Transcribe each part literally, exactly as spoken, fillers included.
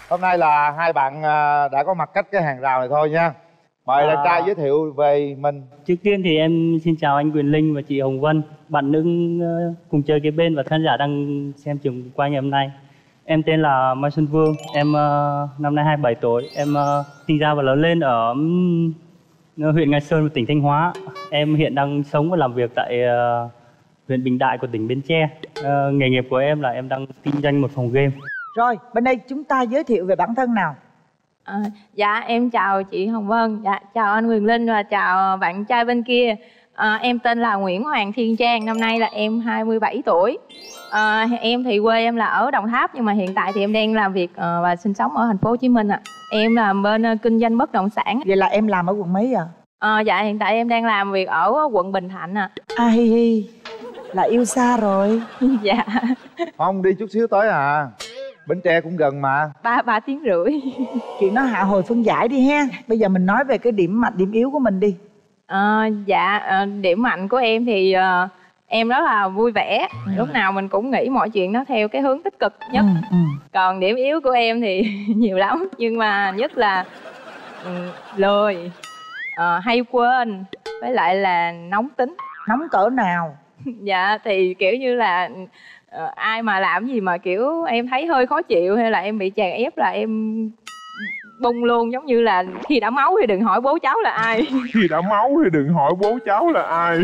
Hôm nay là hai bạn à, đã có mặt cách cái hàng rào này thôi nha. Mời à... đàn trai giới thiệu về mình. Trước tiên thì em xin chào anh Quyền Linh và chị Hồng Vân, bạn nữ cùng chơi kế bên và khán giả đang xem trường quay ngày hôm nay. Em tên là Mai Xuân Vương, em uh, năm nay hai mươi bảy tuổi, em uh, sinh ra và lớn lên ở um, huyện Ngài Sơn, tỉnh Thanh Hóa. Em hiện đang sống và làm việc tại uh, huyện Bình Đại của tỉnh Bến Tre. Uh, nghề nghiệp của em là em đang kinh doanh một phòng game. Rồi, bên đây chúng ta giới thiệu về bản thân nào. À, dạ em chào chị Hồng Vân, dạ chào anh Quyền Linh và chào bạn trai bên kia. À, em tên là Nguyễn Hoàng Thiên Trang, năm nay là em hai mươi bảy tuổi. À, em thì quê em là ở Đồng Tháp nhưng mà hiện tại thì em đang làm việc uh, và sinh sống ở thành phố Hồ Chí Minh ạ. À. Em làm bên uh, kinh doanh bất động sản. Vậy là em làm ở quận mấy à? À, dạ hiện tại em đang làm việc ở quận Bình Thạnh ạ. À. À hi hi, là yêu xa rồi. Dạ. Không, đi chút xíu tới à. Bến Tre cũng gần mà. Ba ba tiếng rưỡi. Chuyện nó hạ hồi phân giải đi ha. Bây giờ mình nói về cái điểm mạnh, điểm yếu của mình đi. À, dạ à, điểm mạnh của em thì à, em rất là vui vẻ. Ừ. Lúc nào mình cũng nghĩ mọi chuyện nó theo cái hướng tích cực nhất. Ừ, ừ. Còn điểm yếu của em thì nhiều lắm. Nhưng mà nhất là um, lười, à, hay quên, với lại là nóng tính. Nóng cỡ nào? Dạ thì kiểu như là uh, ai mà làm gì mà kiểu em thấy hơi khó chịu hay là em bị chèn ép là em bung luôn, giống như là khi đã máu thì đừng hỏi bố cháu là ai. Khi đã máu thì đừng hỏi bố cháu là ai.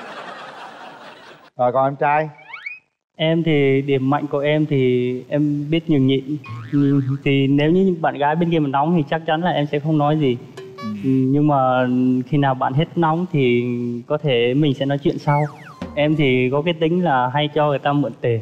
Rồi còn em trai? Em thì điểm mạnh của em thì em biết nhường nhịn. Thì nếu như bạn gái bên kia mà nóng thì chắc chắn là em sẽ không nói gì. Ừ. Nhưng mà khi nào bạn hết nóng thì có thể mình sẽ nói chuyện sau. Em thì có cái tính là hay cho người ta mượn tiền.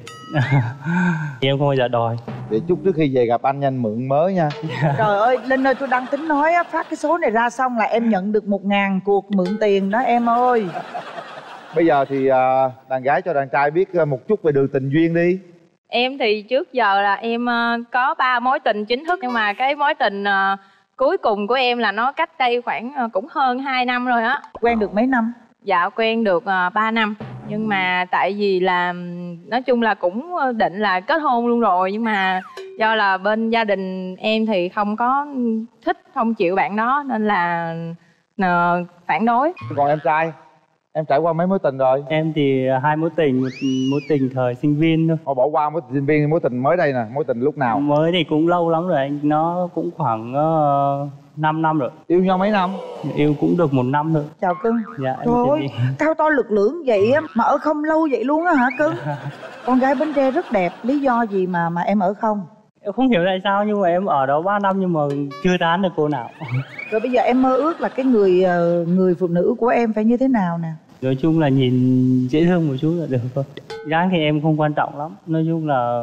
Em không bao giờ đòi. Để chút trước khi về gặp anh nhanh mượn mới nha. Trời ơi Linh ơi, tôi đang tính nói á, phát cái số này ra xong là em nhận được một ngàn cuộc mượn tiền đó em ơi. Bây giờ thì đàn gái cho đàn trai biết một chút về đường tình duyên đi. Em thì trước giờ là em có ba mối tình chính thức. Nhưng mà cái mối tình cuối cùng của em là nó cách đây khoảng cũng hơn hai năm rồi á. Quen được mấy năm? Dạ quen được uh, ba năm. Nhưng mà tại vì là nói chung là cũng định là kết hôn luôn rồi. Nhưng mà do là bên gia đình em thì không có thích, không chịu bạn đó nên là uh, phản đối. Còn em trai? Em trải qua mấy mối tình rồi? Em thì hai mối tình, một mối tình thời sinh viên thôi. Thôi bỏ qua mối tình sinh viên, mối tình mới đây nè, mối tình lúc nào? Mới thì cũng lâu lắm rồi anh, nó cũng khoảng uh, năm năm rồi. Yêu nhau mấy năm? Yêu cũng được một năm thôi. Chào cưng. Dạ em trời, cao to lực lưỡng vậy á mà ở không lâu vậy luôn á hả cưng? Con gái Bến Tre rất đẹp, lý do gì mà mà em ở không? Em không hiểu tại sao nhưng mà em ở đó ba năm nhưng mà chưa tán được cô nào. Rồi bây giờ em mơ ước là cái người người phụ nữ của em phải như thế nào nè? Nói chung là nhìn dễ thương một chút là được thôi. Dáng thì em không quan trọng lắm. Nói chung là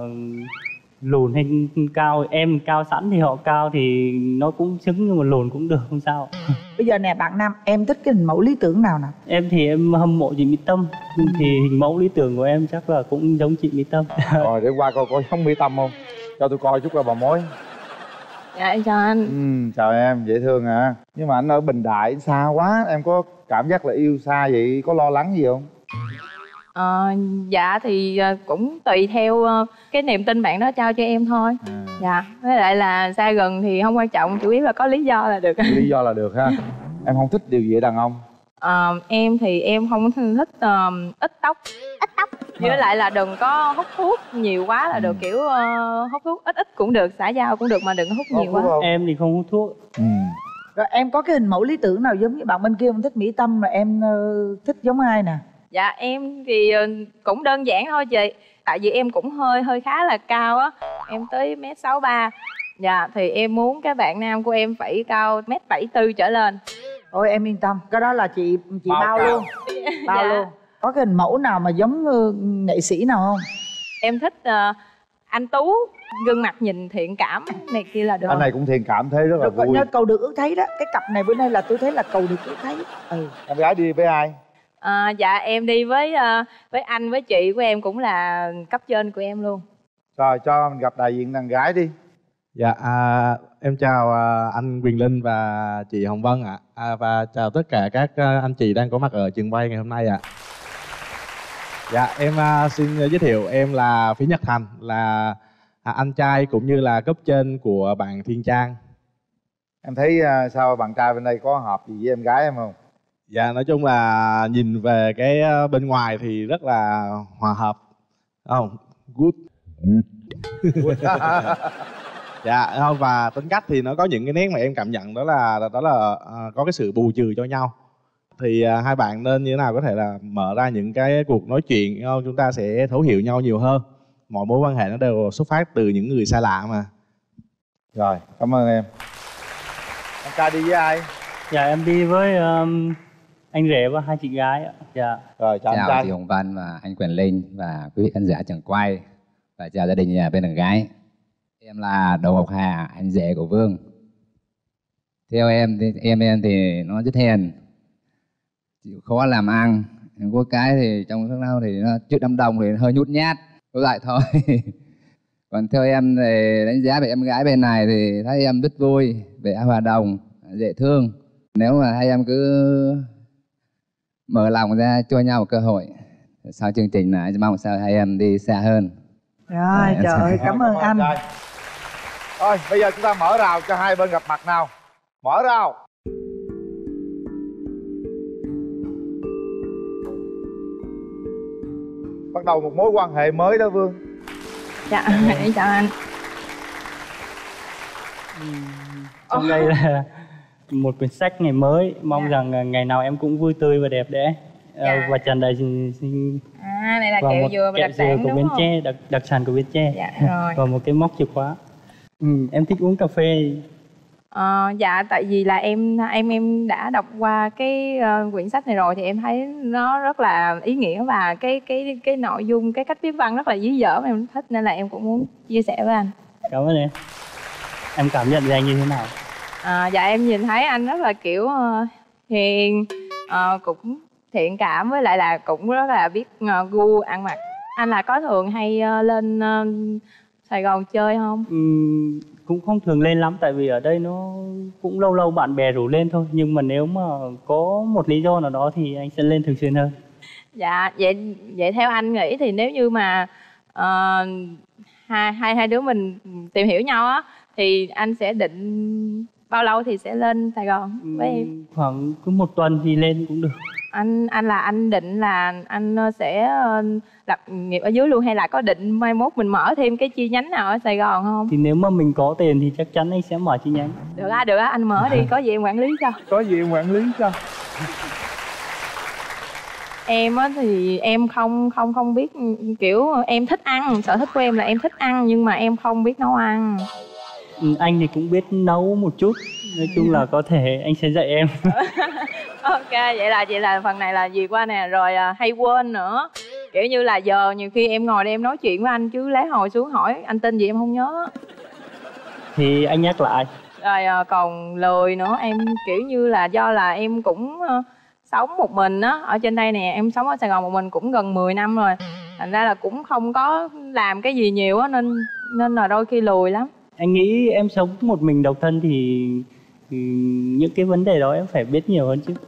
lùn hay cao, em cao sẵn thì họ cao thì nó cũng xứng, nhưng mà lùn cũng được, không sao. Bây giờ nè bạn nam, em thích cái hình mẫu lý tưởng nào nè? Em thì em hâm mộ chị Mỹ Tâm. Ừ. Thì hình mẫu lý tưởng của em chắc là cũng giống chị Mỹ Tâm. Rồi để qua coi coi giống Mỹ Tâm không? Cho tôi coi chút coi bà mối. Dạ em chào anh. Ừ, chào em, dễ thương à. Nhưng mà anh ở Bình Đại xa quá, em có cảm giác là yêu xa vậy, có lo lắng gì không? Ờ, dạ thì cũng tùy theo cái niềm tin bạn đó trao cho em thôi. À. Dạ, với lại là xa gần thì không quan trọng, chủ yếu là có lý do là được. Lý do là được ha. Em không thích điều gì ở đàn ông? Ờ, em thì em không thích uh, ít tóc. Ít tóc. Với lại là đừng có hút thuốc nhiều quá là ừ. được, kiểu uh, hút thuốc ít ít cũng được, xã giao cũng được mà đừng có hút nhiều quá. Không? Em thì không hút thuốc. Ừ. Rồi em có cái hình mẫu lý tưởng nào giống như bạn bên kia không? Thích Mỹ Tâm mà em uh, thích giống ai nè? Dạ em thì cũng đơn giản thôi chị. Tại vì em cũng hơi hơi khá là cao á. Em tới mét sáu ba. Dạ thì em muốn cái bạn nam của em phải cao mét bảy tư trở lên. Ôi em yên tâm, cái đó là chị chị bao, bao luôn. Bao dạ. luôn. Có cái hình mẫu nào mà giống uh, nghệ sĩ nào không? Em thích uh, anh Tú, gương mặt nhìn thiện cảm này kia là được. Anh này cũng thiện cảm, thế rất là được, vui. Cầu được ước thấy đó. Cái cặp này bữa nay là tôi thấy là cầu được ước thấy. Ừ. Em gái đi với ai? À, dạ em đi với uh, với anh với chị của em cũng là cấp trên của em luôn. Rồi cho mình gặp đại diện đàn gái đi. Dạ à, em chào à, anh Quyền Linh và chị Hồng Vân ạ. À, và chào tất cả các à, anh chị đang có mặt ở trường quay ngày hôm nay ạ. Dạ em à, xin giới thiệu em là Phí Nhật Thành, là à, anh trai cũng như là cấp trên của bạn Thiên Trang. Em thấy uh, sao bạn trai bên đây có hợp gì với em gái em không? Dạ nói chung là nhìn về cái bên ngoài thì rất là hòa hợp. Không, good. Dạ không, và tính cách thì nó có những cái nét mà em cảm nhận đó là đó là uh, có cái sự bù trừ cho nhau. Thì uh, hai bạn nên như thế nào có thể là mở ra những cái cuộc nói chuyện không? Chúng ta sẽ thấu hiểu nhau nhiều hơn. Mọi mối quan hệ nó đều xuất phát từ những người xa lạ mà. Rồi, cảm ơn em. Anh trai đi với ai? Dạ em đi với um, anh rể và hai chị gái ạ. Dạ. Rồi chào, chào anh trai. Chị Hồng Vân và anh Quyền Linh và quý vị khán giả trường quay, và chào gia đình nhà bên đàn gái. Em là Đỗ Ngọc Hà, anh rể của Vương. Theo em thì em em thì nó rất hiền, chịu khó làm ăn. Em có cái thì trong lúc nào thì nó trước đám đông thì hơi nhút nhát, có lại thôi. Còn theo em thì đánh giá về em gái bên này thì thấy em rất vui, vẻ hòa đồng, dễ thương. Nếu mà hai em cứ mở lòng ra cho nhau một cơ hội, sau chương trình này mong sao hai em đi xa hơn. Rồi, trời ơi, cảm ơn anh. Thôi, bây giờ chúng ta mở rào cho hai bên gặp mặt nào. Mở rào. Bắt đầu một mối quan hệ mới đó Vương. Dạ, em chào anh. Trong đây là một quyển sách ngày mới. Mong dạ. rằng ngày nào em cũng vui tươi và đẹp đẽ. Dạ. Và tràn đầy sinh. À, này là kẹo dừa và đặc sản của đúng Bến không? Tre, đặc, đặc sản của Bến Tre. Dạ, rồi. Và một cái móc chìa khóa. Ừ, em thích uống cà phê. Ờ, dạ tại vì là em em em đã đọc qua cái uh, quyển sách này rồi thì em thấy nó rất là ý nghĩa và cái cái cái nội dung, cái cách viết văn rất là dí dỏm, em thích nên là em cũng muốn chia sẻ với anh. Cảm ơn em. Em cảm nhận về anh như thế nào? À, dạ em nhìn thấy anh rất là kiểu uh, hiền, uh, cũng thiện cảm, với lại là cũng rất là biết uh, gu ăn mặc. Anh là có thường hay uh, lên uh, Sài Gòn chơi không? Ừ, cũng không thường lên lắm tại vì ở đây nó cũng lâu lâu bạn bè rủ lên thôi, nhưng mà nếu mà có một lý do nào đó thì anh sẽ lên thường xuyên hơn. Dạ vậy vậy theo anh nghĩ thì nếu như mà uh, hai hai hai đứa mình tìm hiểu nhau á thì anh sẽ định bao lâu thì sẽ lên Sài Gòn với ừ, em? Khoảng cứ một tuần thì lên cũng được. Anh anh là anh định là anh sẽ lập nghiệp ở dưới luôn hay là có định mai mốt mình mở thêm cái chi nhánh nào ở Sài Gòn không? Thì nếu mà mình có tiền thì chắc chắn anh sẽ mở chi nhánh. Được á, được á, anh mở đi, có gì em quản lý cho. Có gì em quản lý cho. Em á thì em không không không biết, kiểu em thích ăn, sở thích của em là em thích ăn nhưng mà em không biết nấu ăn. Ừ, anh thì cũng biết nấu một chút, nói chung là có thể anh sẽ dạy em. Ok, vậy là vậy là phần này là gì qua nè, rồi à, hay quên nữa. Kiểu như là giờ nhiều khi em ngồi đây em nói chuyện với anh chứ lấy hồi xuống hỏi anh tên gì em không nhớ. Thì anh nhắc lại. Rồi à, còn lười nữa, em kiểu như là do là em cũng uh, sống một mình á, ở trên đây nè, em sống ở Sài Gòn một mình cũng gần mười năm rồi. Thành ra là cũng không có làm cái gì nhiều á nên nên là đôi khi lười lắm. Anh nghĩ em sống một mình độc thân thì, thì những cái vấn đề đó em phải biết nhiều hơn chứ.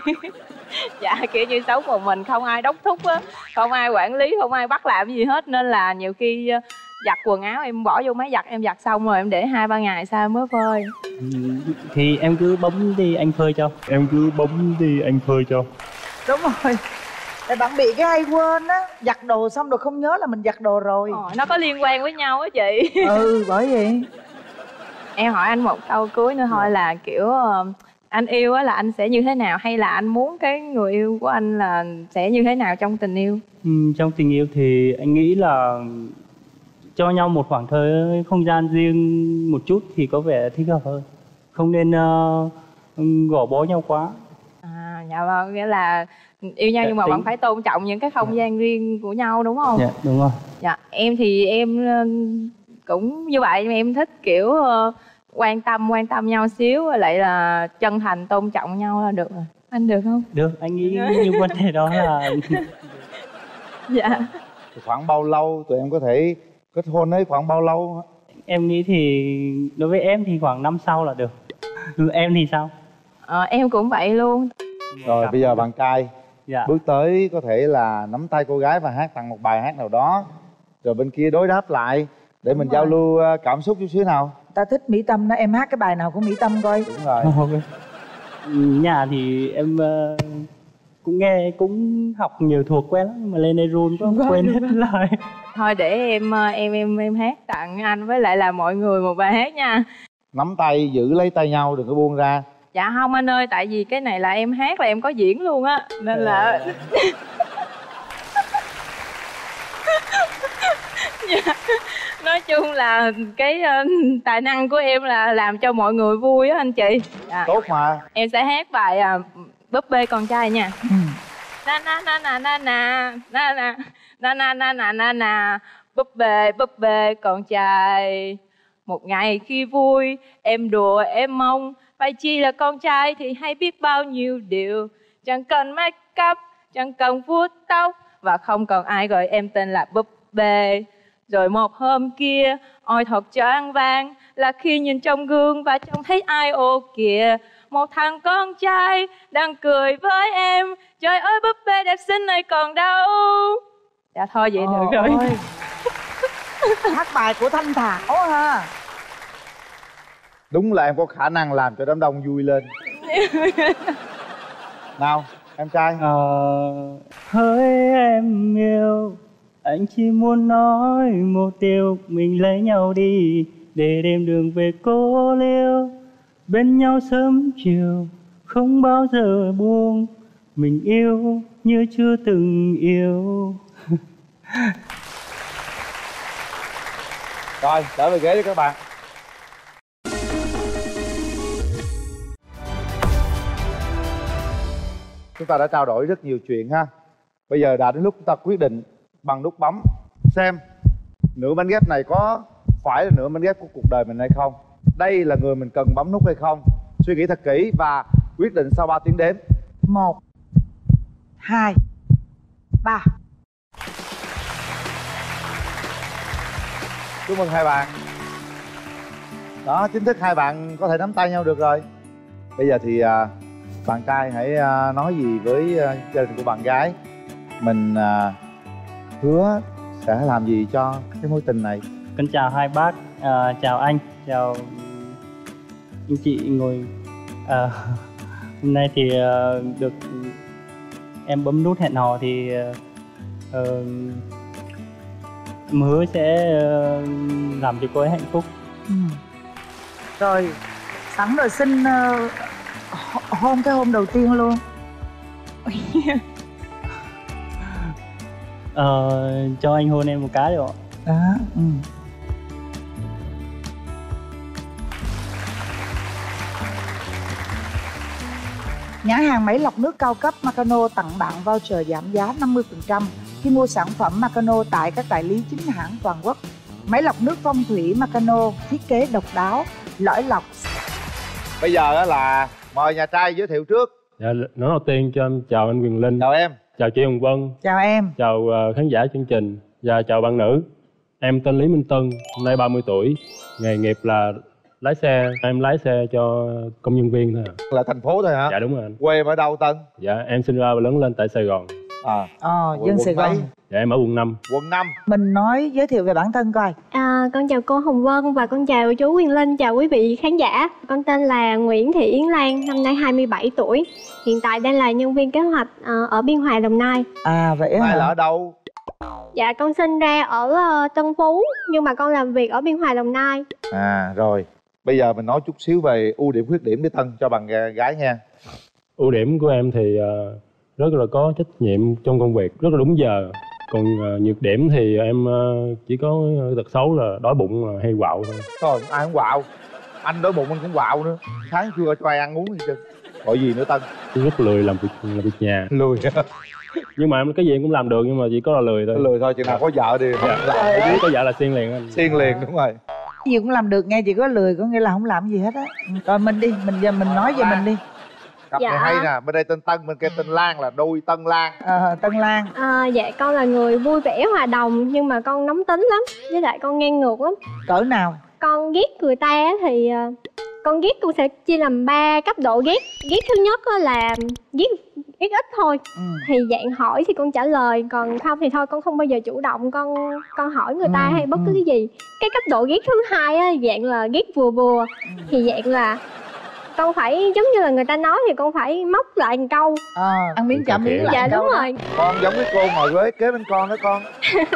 Dạ kiểu như sống một mình không ai đốc thúc á, không ai quản lý, không ai bắt làm gì hết, nên là nhiều khi giặt quần áo em bỏ vô máy giặt, em giặt xong rồi em để hai ba ngày sau mới phơi. Ừ, thì em cứ bấm đi anh phơi cho. Em cứ bấm đi anh phơi cho. Đúng rồi. Tại bạn bị cái hay quên á, giặt đồ xong rồi không nhớ là mình giặt đồ rồi. Ờ, nó có liên quan với nhau á chị. Ừ, bởi vậy. Em hỏi anh một câu cuối nữa thôi là kiểu anh yêu á là anh sẽ như thế nào, hay là anh muốn cái người yêu của anh là sẽ như thế nào trong tình yêu? Ừ, trong tình yêu thì anh nghĩ là cho nhau một khoảng thời không gian riêng một chút thì có vẻ thích hợp hơn. Không nên uh, gò bó nhau quá. À, dạ vâng, nghĩa là yêu nhau dạ, nhưng mà tính. Vẫn phải tôn trọng những cái không dạ. gian riêng của nhau đúng không? Dạ, đúng rồi. Dạ, em thì em cũng như vậy, nhưng mà em thích kiểu uh, quan tâm quan tâm nhau xíu, lại là chân thành tôn trọng nhau là được rồi. Anh được không? Được, anh nghĩ như vấn đề đó là dạ. Khoảng bao lâu tụi em có thể kết hôn ấy, khoảng bao lâu? Em nghĩ thì đối với em thì khoảng năm sau là được. Em thì sao? Ờ, em cũng vậy luôn. Rồi bây giờ bạn trai dạ. bước tới có thể là nắm tay cô gái và hát tặng một bài hát nào đó, rồi bên kia đối đáp lại. để Đúng mình rồi. giao lưu ờ, cảm xúc chút xíu nào. Ta thích Mỹ Tâm đó, em hát cái bài nào của Mỹ Tâm coi. Đúng rồi. Nhà thì em ờ, cũng nghe cũng học nhiều thuộc quen lắm, nhưng mà lên đây run có quên hết lời. Thôi để em ờ, em em em hát tặng anh với lại là mọi người một bài hát nha. Nắm tay, giữ lấy tay nhau, đừng có buông ra. Dạ không anh ơi, tại vì cái này là em hát là em có diễn luôn á, nên là dạ. Nói chung là cái uh, tài năng của em là làm cho mọi người vui á anh chị. Dạ. Tốt mà. Em sẽ hát bài uh, búp bê con trai nha. Ừ. Na na na na na na na na na na na na na na búp bê búp bê con trai. Một ngày khi vui em đùa em mong, phải chi là con trai thì hay biết bao nhiêu điều. Chẳng cần make up, chẳng cần vuốt tóc, và không còn ai gọi em tên là búp bê. Rồi một hôm kia, ôi thật choáng váng, là khi nhìn trong gương và trông thấy ai ô kìa, một thằng con trai đang cười với em. Trời ơi búp bê đẹp xinh này còn đâu. Dạ thôi vậy được rồi. Ôi. Hát bài của Thanh Thảo ha. Đúng là em có khả năng làm cho đám đông vui lên. Nào, em trai. Ờ, hỡi em yêu, anh chỉ muốn nói một điều, mình lấy nhau đi để đêm đường về cô liêu. Bên nhau sớm chiều, không bao giờ buông, mình yêu như chưa từng yêu. Rồi, trở về ghế đi các bạn. Chúng ta đã trao đổi rất nhiều chuyện ha. Bây giờ đã đến lúc chúng ta quyết định bằng nút bấm, xem nửa mảnh ghép này có phải là nửa mảnh ghép của cuộc đời mình hay không. Đây là người mình cần bấm nút hay không. Suy nghĩ thật kỹ và quyết định sau ba tiếng đếm. Một, hai, ba. Chúc mừng hai bạn. Đó, chính thức hai bạn có thể nắm tay nhau được rồi. Bây giờ thì à, bạn trai hãy à, nói gì với à, gia đình của bạn gái. Mình à, hứa sẽ làm gì cho cái mối tình này. Con chào hai bác, à, chào anh, chào anh chị ngồi. À, hôm nay thì uh, được em bấm nút hẹn hò thì uh, em hứa sẽ uh, làm cho cô ấy hạnh phúc. Ừ. Rồi, sẵn rồi xin uh, hôn cái hôn đầu tiên luôn. Ờ, cho anh hôn em một cái được ạ. Đó, ừ. Nhãn hàng máy lọc nước cao cấp Makano tặng bạn voucher giảm giá năm mươi phần trăm khi mua sản phẩm Makano tại các đại lý chính hãng toàn quốc. Máy lọc nước phong thủy Makano thiết kế độc đáo, lõi lọc. Bây giờ á là mời nhà trai giới thiệu trước. Dạ, nói đầu tiên cho em chào anh Quyền Linh. Chào em. Chào chị Hồng Vân. Chào em. Chào uh, khán giả chương trình. Và chào bạn nữ. Em tên Lý Minh Tân, nay ba mươi tuổi. Nghề nghiệp là lái xe. Em lái xe cho công nhân viên thôi à. Là thành phố thôi hả? Dạ đúng rồi anh. Quê em ở đâu Tân? Dạ em sinh ra và lớn lên tại Sài Gòn. À, Ờ, quận dân Sài Gòn. mấy? Dạ em ở quận năm. Quận năm. Mình nói giới thiệu về bản thân coi. À, con chào cô Hồng Vân và con chào chú Quyền Linh, chào quý vị khán giả. Con tên là Nguyễn Thị Yến Lan, năm nay hai mươi bảy tuổi. Hiện tại đang là nhân viên kế hoạch uh, ở Biên Hòa, Đồng Nai. À vậy hả? Ai là ở đâu? Dạ con sinh ra ở uh, Tân Phú nhưng mà con làm việc ở Biên Hòa, Đồng Nai. À rồi. Bây giờ mình nói chút xíu về ưu điểm khuyết điểm với Tân cho bạn gái nha. Ưu điểm của em thì uh, rất là có trách nhiệm trong công việc, rất là đúng giờ. Còn uh, nhược điểm thì em uh, chỉ có tật xấu là đói bụng là hay quạo thôi. Thôi ai cũng quạo. Anh đói bụng anh cũng quạo nữa. Sáng trưa cho ai ăn uống gì chứ. Gọi gì nữa Tân? Rất lười làm việc làm việc nhà. Lười. Nhưng mà em cái gì em cũng làm được, nhưng mà chỉ có là lười thôi. Lười thôi, chừng nào có vợ thì dạ. làm. Nếu có vợ là xiên liền anh. Xiên liền, đúng rồi. Cái gì cũng làm được, nghe chỉ có lười có nghĩa là không làm gì hết á. Rồi mình đi, mình giờ mình nói về mình đi. Cặp Dạ. này hay nè, bên đây tên Tân, bên kia tên Lan là đôi Tân Lan. Ờ, Tân Lan. À, dạ con là người vui vẻ hòa đồng nhưng mà con nóng tính lắm, với lại con ngang ngược lắm. Cỡ nào? Con ghét người ta á thì uh, con ghét con sẽ chia làm ba cấp độ ghét. Ghét thứ nhất á là ghét ít ít thôi. Ừ. Thì dạng hỏi thì con trả lời, còn không thì thôi con không bao giờ chủ động con con hỏi người ta Ừ, hay bất cứ ừ. cái gì. Cái cấp độ ghét thứ hai á, dạng là ghét vừa vừa. Thì dạng là con phải giống như là người ta nói thì con phải móc lại một câu. Ờ, ăn miếng trả miếng lại Dạ câu đúng đó. rồi. Con giống cái cô ngồi với kế bên con đó con.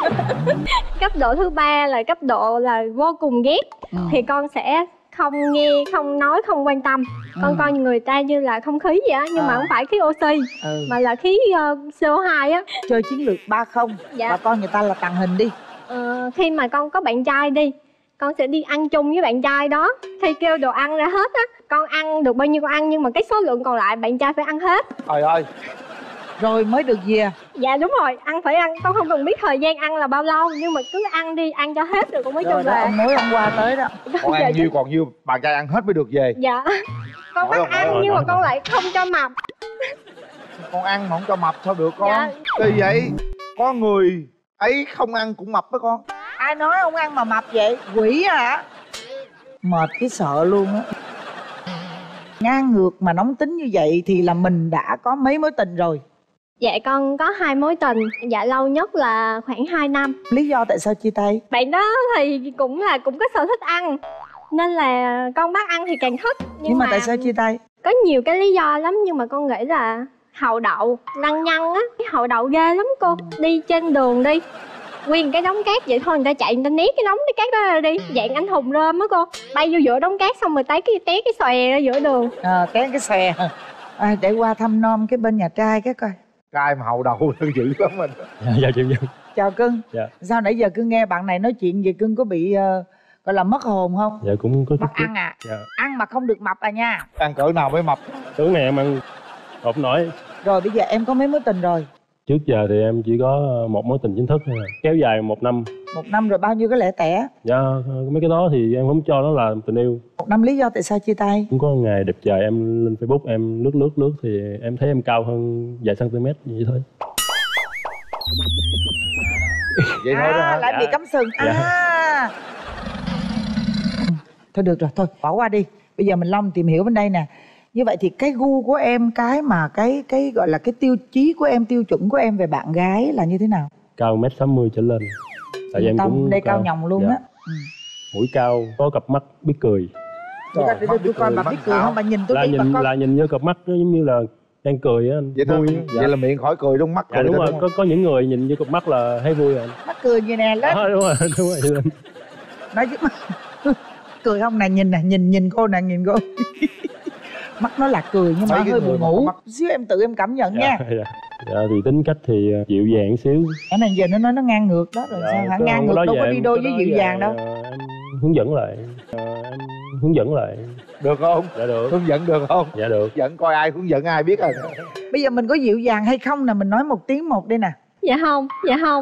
Cấp độ thứ ba là cấp độ là vô cùng ghét. Ừ. Thì con sẽ không nghe, không nói, không quan tâm. Con Ừ. coi người ta như là không khí vậy á, nhưng mà À. không phải khí oxy Ừ. mà là khí uh, xê o hai á. Chơi chiến lược ba không. Dạ. Bà con người ta là tàng hình đi. Ờ, khi mà con có bạn trai đi, con sẽ đi ăn chung với bạn trai đó. Khi kêu đồ ăn ra hết á, con ăn được bao nhiêu con ăn, nhưng mà cái số lượng còn lại bạn trai phải ăn hết. Trời ơi. Rồi mới được về. Dạ đúng rồi, ăn phải ăn. Con không cần biết thời gian ăn là bao lâu, nhưng mà cứ ăn đi, ăn cho hết rồi con mới cho Rồi đó, về. ông nói ông qua tới đó. Con ăn nhiêu còn nhiêu, bạn trai ăn hết mới được về. Dạ. Con Hỏi bắt không, hỏi ăn không, nhưng hỏi mà con lại không cho mập. Con ăn mà không cho mập sao được con? Dạ. Kỳ vậy? Có người ấy không ăn cũng mập với con. Ai nói ông ăn mà mập vậy? Quỷ hả? Mệt cái sợ luôn á. Ngang ngược mà nóng tính như vậy thì là mình đã có mấy mối tình rồi? Dạ con có hai mối tình. Dạ lâu nhất là khoảng hai năm. Lý do tại sao chia tay? Bạn đó thì cũng là cũng có sở thích ăn, nên là con bắt ăn thì càng thích. Nhưng, Nhưng mà tại sao chia tay? Có nhiều cái lý do lắm, nhưng mà con nghĩ là hậu đậu lăng nhăng á. Cái hậu đậu ghê lắm cô. Đi trên đường đi, nguyên cái đống cát vậy thôi, người ta chạy người ta né cái đống cái cát đó ra đi. Dạng anh hùng rơm á cô, bay vô giữa đống cát xong rồi té cái té cái xòe ra giữa đường. À, té cái xòe. À, để qua thăm nom cái bên nhà trai cái coi. Trai mà hậu đầu dữ lắm mình. Dạ, dạ chị Vân. Chào cưng. Dạ. Sao nãy giờ cưng nghe bạn này nói chuyện vậy cưng có bị uh, gọi là mất hồn không? Dạ cũng có chút Bắt chút. ăn à? Dạ. Ăn mà không được mập à nha. Ăn cỡ nào mới mập? Tướng này em ăn hộp nổi. Rồi bây giờ em có mấy mối tình rồi? Trước giờ thì em chỉ có một mối tình chính thức thôi, kéo dài một năm. Một năm rồi bao nhiêu cái lẻ tẻ? Dạ, mấy cái đó thì em không cho nó là tình yêu. Một năm lý do tại sao chia tay? Cũng có ngày đẹp trời em lên Facebook em lướt lướt lướt thì em thấy em cao hơn vài cm vậy thôi. Vậy thôi đó À, hả? lại bị Dạ. cắm sừng. Dạ. À. Thôi được rồi, thôi bỏ qua đi. Bây giờ mình Long tìm hiểu bên đây nè. Như vậy thì cái gu của em, cái mà cái cái gọi là cái tiêu chí của em, tiêu chuẩn của em về bạn gái là như thế nào? Cao mét sáu mươi trở lên. Tại vì em Tâm cũng đây cao nhồng luôn Dạ. á. Ừ. Mũi cao, có cặp mắt biết cười. Để Trời, để mắt tôi biết coi cười, bà mắt biết cười xạo. không? Bà nhìn tôi Là đi bà nhìn coi. là nhìn như cặp mắt nó giống như là đang cười á anh. Vậy thôi. Vui á. Dạ. Vậy là miệng khỏi cười đúng mắt Dạ cười đúng thôi rồi, đúng có không? có những người nhìn như cặp mắt là thấy vui rồi. Mắt cười như nè lên. Đó, đúng rồi, đúng rồi. Nói chứ mắt cười không nè, nhìn nè, nhìn nhìn cô nè, nhìn cô. Mắt nó là cười nhưng mà Mấy cái hơi người buồn mà ngủ. có mắt- Xíu em tự em cảm nhận nha. Dạ, dạ. Dạ thì tính cách thì dịu dàng xíu. Cái này giờ nó nói nó ngang ngược đó rồi Dạ, sao hả? cái Ngang ông ngược đó đâu về có đi em- đôi cái với đó dịu về, dàng đâu. ờ, em hướng dẫn lại. Ờ, em hướng dẫn lại. Được không? Dạ được. Hướng dẫn được không? Dạ được. Dẫn coi ai hướng dẫn ai biết rồi. Bây giờ mình có dịu dàng hay không nè, mình nói một tiếng một đi nè. Dạ không, dạ không.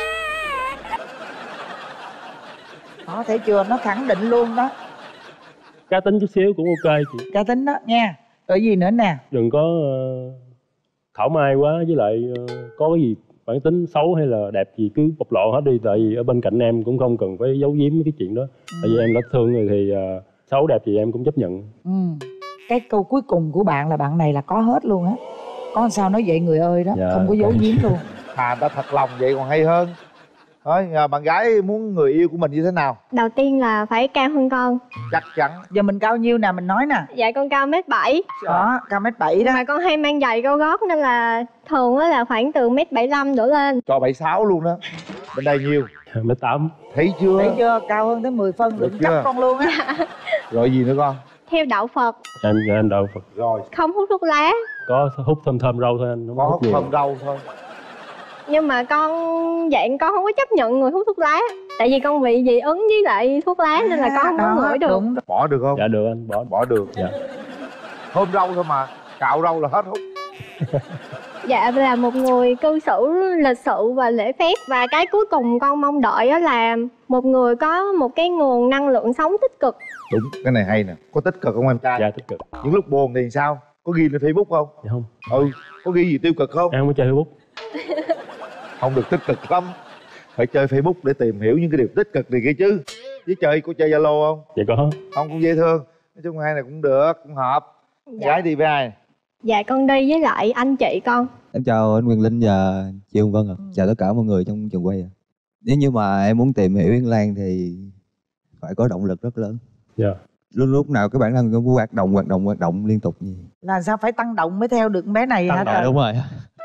Đó thấy chưa, nó khẳng định luôn đó. Cá tính chút xíu cũng ok chị. Cá tính đó nha. Rồi gì nữa nè? Đừng có ờ, thảo mai quá, với lại ờ, có cái gì bản tính xấu hay là đẹp gì cứ bộc lộ hết đi. Tại vì ở bên cạnh em cũng không cần phải giấu giếm cái chuyện đó. Tại vì em đã thương người thì ờ, xấu đẹp gì em cũng chấp nhận. Ừ. Cái câu cuối cùng của bạn là bạn này là có hết luôn á. Có sao nói vậy người ơi đó. Dạ, Không có giấu cảm- giếm luôn. Thà người ta thật lòng vậy còn hay hơn. Thôi, à, bạn gái muốn người yêu của mình như thế nào? Đầu tiên là phải cao hơn con. Chắc chắn. Giờ mình cao nhiêu nè, mình nói nè. Dạ con cao mét bảy. Đó, cao mét bảy đó. Mà con hay mang giày cao gót nên là thường á là khoảng từ mét bảy lăm đổ lên. Cho bảy sáu luôn đó. Bên đây nhiêu? Mét tám. Thấy chưa? Thấy chưa, cao hơn tới mười phân Được đừng chưa? cắt con luôn á. Rồi gì nữa con? Theo đạo Phật, Em em đâu Phật. Rồi, không hút thuốc lá. Có hút thơm thơm rau thôi anh. Không có hút hút nhiều. phần rau thôi. Nhưng mà con dạng con không có chấp nhận người hút thuốc lá. Tại vì con bị dị ứng với lại thuốc lá nên là con không có Đó, ngửi được. đúng. Bỏ được không? Dạ được anh, bỏ. Bỏ được. Dạ. Thơm rau thôi mà. Cạo rau là hết hút. Dạ là một người cư xử lịch sự và lễ phép. Và cái cuối cùng con mong đợi đó là một người có một cái nguồn năng lượng sống tích cực. Đúng, cái này hay nè. Có tích cực không em trai? Dạ tích cực. Những lúc buồn thì sao? Có ghi lên Facebook không? Dạ không. Ừ, có ghi gì tiêu cực không? Em không có chơi Facebook. Không được tích cực lắm. Phải chơi Facebook để tìm hiểu những cái điều tích cực này kia chứ. Với chơi, có chơi Zalo không? Dạ có. Không, cũng dễ thương. Nói chung hai này cũng được, cũng hợp. Dạ. Gái đi với ai? Dạ con đi với lại anh chị con. Em chào anh Quyền Linh và chị Hồng Vân ạ. Ừ. Chào tất cả mọi người trong trường quay ạ. Nếu như mà em muốn tìm hiểu Yến Lan thì phải có động lực rất lớn. Dạ. Yeah. Lúc lúc nào các bản thân cũng hoạt động hoạt động hoạt động liên tục như là sao phải tăng động mới theo được bé này hả? Dạ đúng rồi.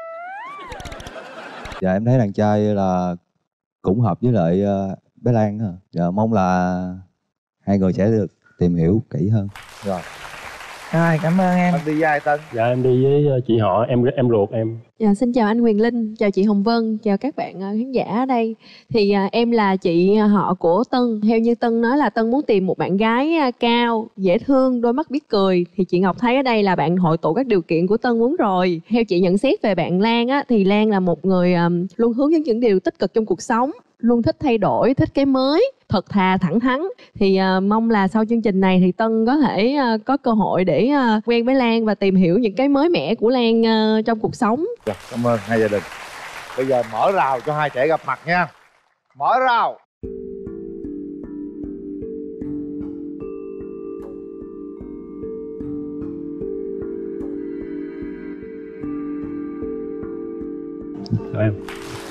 Dạ em thấy đàn trai là cũng hợp với lại bé Lan hả? Dạ mong là hai người sẽ được tìm hiểu kỹ hơn. Rồi. Rồi cảm ơn em. Anh đi với ai Tân? Dạ em đi với chị họ, em em ruột em. Dạ, xin chào anh Quyền Linh, chào chị Hồng Vân, chào các bạn khán giả ở đây. Thì à, em là chị họ của Tân. Theo như Tân nói là Tân muốn tìm một bạn gái cao, dễ thương, đôi mắt biết cười. Thì chị Ngọc thấy ở đây là bạn hội tụ các điều kiện của Tân muốn rồi. Theo chị nhận xét về bạn Lan á, thì Lan là một người um, luôn hướng đến những điều tích cực trong cuộc sống, luôn thích thay đổi, thích cái mới, thật thà, thẳng thắn. Thì uh, mong là sau chương trình này thì Tân có thể uh, có cơ hội để uh, quen với Lan và tìm hiểu những cái mới mẻ của Lan uh, trong cuộc sống. Dạ, cảm ơn hai gia đình. Bây giờ mở rào cho hai trẻ gặp mặt nha. Mở rào. Chào em.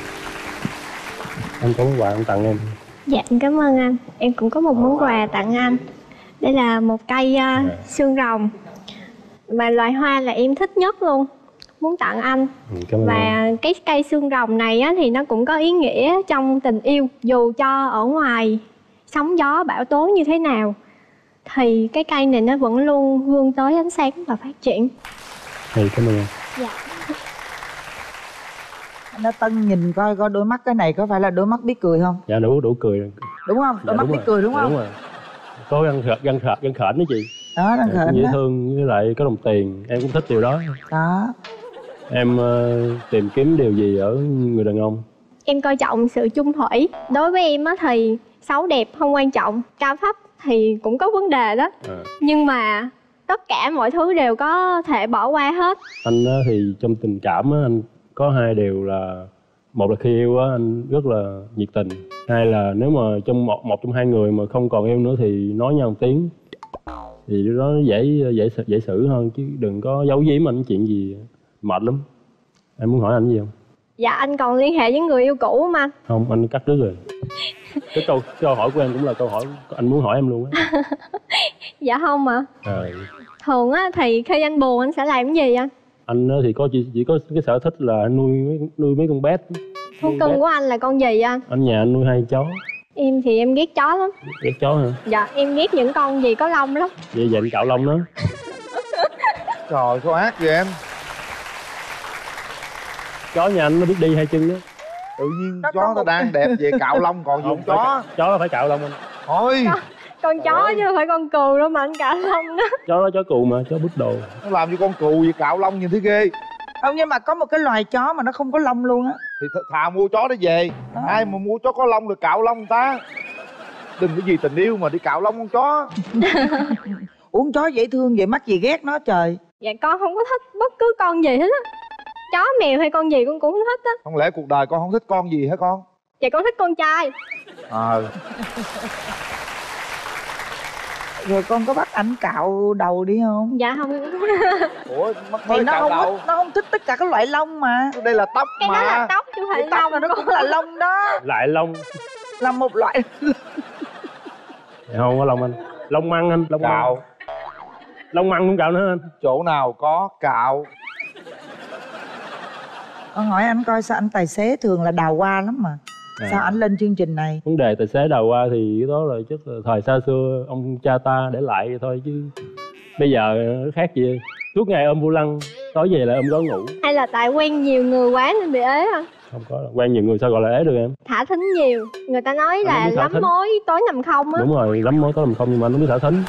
Anh có món quà anh tặng em. Dạ cảm ơn anh. Em cũng có một món quà tặng anh. Đây là một cây uh, à. xương rồng, mà loài hoa là em thích nhất luôn, muốn tặng anh. Ừ, và anh. Cái cây xương rồng này á, thì nó cũng có ý nghĩa trong tình yêu. Dù cho ở ngoài sóng gió bão tố như thế nào thì cái cây này nó vẫn luôn vươn tới ánh sáng và phát triển. Thì cảm ơn em. Dạ. Nó Tân nhìn coi coi đôi mắt cái này có phải là đôi mắt biết cười không? Dạ đủ đủ cười. Đúng không? Đôi dạ, mắt biết rồi. Cười đúng không? Đúng rồi. Có gân khợt gân khợt gân khểnh đó chị. Đó gân khểnh dễ đó. thương với lại có đồng tiền, em cũng thích điều đó. Đó. Em uh, tìm kiếm điều gì ở người đàn ông? Em coi trọng sự chung thủy. Đối với em á thì xấu đẹp không quan trọng, cao thấp thì cũng có vấn đề đó. À. Nhưng mà tất cả mọi thứ đều có thể bỏ qua hết. Anh á, thì trong tình cảm á, anh có hai điều là một là khi yêu á anh rất là nhiệt tình, hai là nếu mà trong một một trong hai người mà không còn yêu nữa thì nói nhau một tiếng thì đó dễ dễ dễ xử hơn, chứ đừng có giấu giếm anh chuyện gì mệt lắm. Em muốn hỏi anh gì không? Dạ anh còn liên hệ với người yêu cũ không anh? Không, anh cắt đứt rồi. Cái câu câu hỏi của em cũng là câu hỏi anh muốn hỏi em luôn á. Dạ không ạ. À? Thường á thì khi anh buồn anh sẽ làm cái gì anh? Anh thì có chỉ, chỉ có cái sở thích là nuôi mấy, nuôi mấy con bé. Thú cưng của anh là con gì anh? Anh nhà anh nuôi hai chó. Em thì em ghét chó lắm. Ghét chó hả? Dạ em ghét những con gì có lông lắm. Vậy vậy anh cạo lông đó. Trời sao ác vậy em. Chó nhà anh nó biết đi hai chân đó. Tự nhiên đó, chó nó đang đẹp về cạo lông còn gì chó. Phải, chó nó phải cạo lông anh. Thôi con, con chó chứ không phải con cừu đâu mà anh cạo lông đó. Chó đó chó cừu mà, chó bút đồ. Nó làm như con cừu gì cạo lông nhìn thấy ghê. Không, nhưng mà có một cái loài chó mà nó không có lông luôn á thì thà mua chó để về. À. Ai mà mua chó có lông rồi cạo lông người ta. Đừng cái gì tình yêu mà đi cạo lông con chó. Uống chó dễ thương vậy mắc gì ghét nó trời. Dạ con không có thích bất cứ con gì hết á. Chó mèo hay con gì con cũng không thích á. Không lẽ cuộc đời con không thích con gì hả con? Dạ con thích con trai. Ờ à. Rồi con có bắt ảnh cạo đầu đi không? Dạ không. Ủa mất thì nó không đầu. Thích, nó không thích tất cả các loại lông mà. Đây là tóc cái mà. Cái đó là tóc chứ phải lông. Là nó cũng là lông đó. Lại lông. Là một loại. Không có lông anh. Lông măng anh. Lông cạo măng. Lông măng không cạo nữa anh. Chỗ nào có cạo. Con hỏi anh coi sao anh tài xế thường là đào hoa lắm mà. À. Sao anh lên chương trình này? Vấn đề tài xế đào hoa thì cái đó là chắc là thời xa xưa ông cha ta để lại thôi, chứ bây giờ nó khác gì. Suốt ngày ôm vô lăng, tối về lại ôm gói ngủ. Hay là tại quen nhiều người quá nên bị ế không? Không có, quen nhiều người sao gọi là ế được em? Thả thính nhiều. Người ta nói là lắm mối tối nằm không á. Đúng rồi, lắm mối tối nằm không nhưng mà anh không biết thả thính.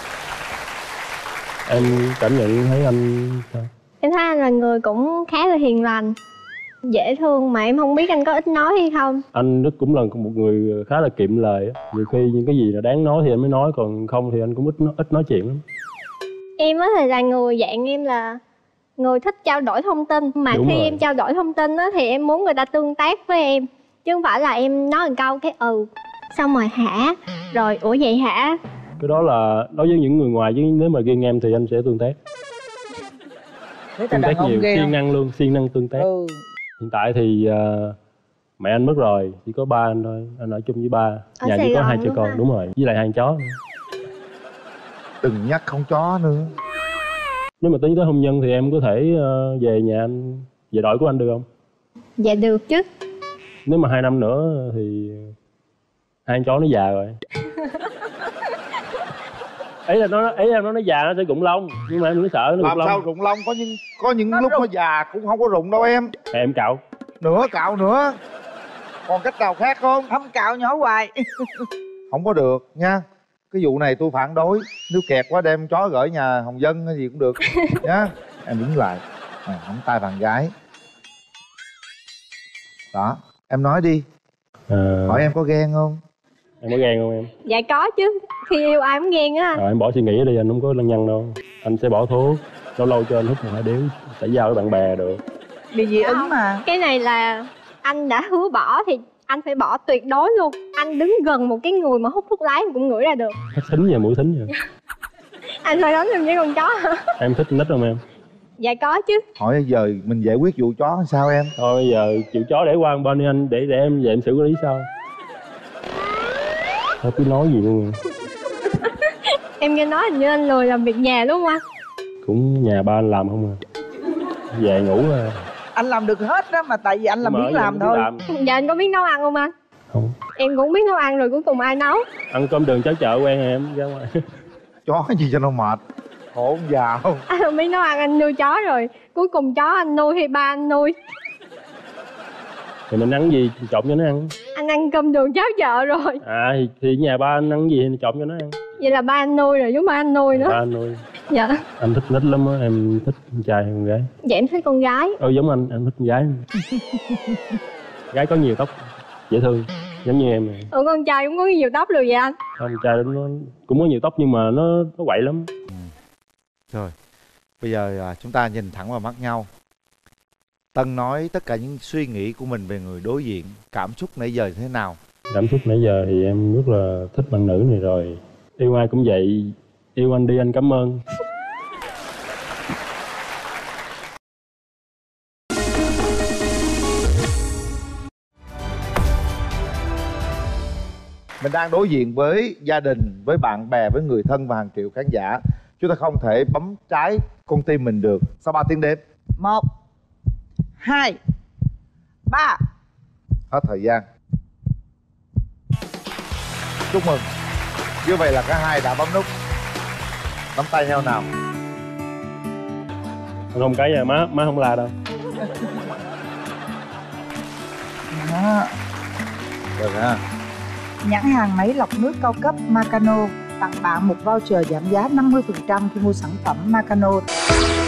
Em cảm nhận thấy anh sao? Em thấy anh là người cũng khá là hiền lành, dễ thương, mà em không biết anh có ít nói hay không. Anh Đức cũng là một người khá là kiệm lời á. Nhiều khi những cái gì là đáng nói thì anh mới nói, còn không thì anh cũng ít nói, ít nói chuyện lắm. Em á thì là người dạng em là người thích trao đổi thông tin. Mà Đúng khi rồi. em trao đổi thông tin á thì em muốn người ta tương tác với em, chứ không phải là em nói một câu cái ừ xong rồi hả, rồi ủa vậy hả. Cái đó là đối với những người ngoài, chứ nếu mà riêng em thì anh sẽ tương tác. Thế tương tác nhiều, siêng năng luôn, siêng năng tương tác. Ừ. Hiện tại thì uh, mẹ anh mất rồi, chỉ có ba anh thôi, anh ở chung với ba. Ở Nhà Sài chỉ có Gòn hai cha luôn con, hả? đúng rồi, với lại hai con chó nữa. Đừng nhắc con chó nữa. Nếu mà tính tới hôn nhân thì em có thể uh, về nhà anh, về đội của anh được không? Dạ được chứ. Nếu mà hai năm nữa thì hai con chó nó già rồi. Ấy là nó ấy là nó nó già nó sẽ rụng lông, nhưng mà em đừng sợ nó Làm rụng lông. sao rụng lông, có những có những nó lúc rụng. Nó già cũng không có rụng đâu em. Thì em cạo. Nữa cạo nữa. Còn cách nào khác không? Không cạo nhỏ hoài. Không có được nha. Cái vụ này tôi phản đối. Nếu kẹt quá đem chó gửi nhà Hồng Dân hay gì cũng được nhá. Em đứng lại, à, nắm tay bạn gái. Đó, em nói đi. À... Hỏi em có ghen không? Em có ghen không em? Dạ có chứ. Khi yêu ai cũng ghen á. Rồi em bỏ suy nghĩ đi, anh không có lăng nhăng đâu. Anh sẽ bỏ thuốc, lâu lâu cho anh hút một hai điếu, sẽ giao với bạn bè được. Bị dị ứng mà. Cái này là anh đã hứa bỏ thì anh phải bỏ tuyệt đối luôn. Anh đứng gần một cái người mà hút thuốc lá em cũng ngửi ra được. Hết thính và mũi thính rồi. Anh phải đánh em với con chó hả? Em thích nít không em? Dạ có chứ. Hỏi giờ mình giải quyết vụ chó sao em? Thôi bây giờ chịu chó để qua một bên đi anh, để để em về em xử lý sau. Thôi cứ nói gì luôn. Em nghe nói hình như anh lười làm việc nhà đúng không anh? Cũng nhà ba anh làm không à. Về ngủ à. Anh làm được hết đó mà tại vì anh làm biết làm thôi. Làm. Dạ anh có biết nấu ăn không anh? Không. Em cũng biết nấu ăn rồi, cuối cùng ai nấu? Ăn cơm đường cháo chợ quen rồi em ra ngoài. Chó gì cho nó mệt. Khổ già không? Anh không biết nấu ăn, anh nuôi chó rồi, cuối cùng chó anh nuôi hay ba anh nuôi? Thì mình ăn gì trộn cho nó ăn. Anh ăn cơm đường cháo chợ rồi. À thì, thì nhà ba anh ăn gì thì trộn cho nó ăn. Vậy là ba anh nuôi rồi, giống ba anh nuôi nữa. Ba anh nuôi. Dạ. Anh thích nít lắm á, em thích con trai hay con gái? Dạ em thích con gái. Ừ giống anh, em thích con gái. Gái có nhiều tóc, dễ thương, giống như em này. Ừ con trai cũng có nhiều tóc rồi vậy anh? Con trai nó cũng có nhiều tóc nhưng mà nó nó quậy lắm. Ừ. Rồi, bây giờ à, chúng ta nhìn thẳng vào mắt nhau. Tân nói tất cả những suy nghĩ của mình về người đối diện. Cảm xúc nãy giờ thế nào? Cảm xúc nãy giờ thì em rất là thích bạn nữ này rồi. Yêu ai cũng vậy, yêu anh đi anh cảm ơn. Mình đang đối diện với gia đình, với bạn bè, với người thân và hàng triệu khán giả. Chúng ta không thể bấm trái con tim mình được. Sau ba tiếng đếm. Một, hai, ba. Hết thời gian. Chúc mừng. Như vậy là cả hai đã bấm nút. Nắm tay nhau nào. Không cái nha, má má không la đâu. Đó. Được ha. Nhãn hàng máy lọc nước cao cấp Makano tặng bạn một voucher giảm giá năm mươi phần trăm khi mua sản phẩm Makano.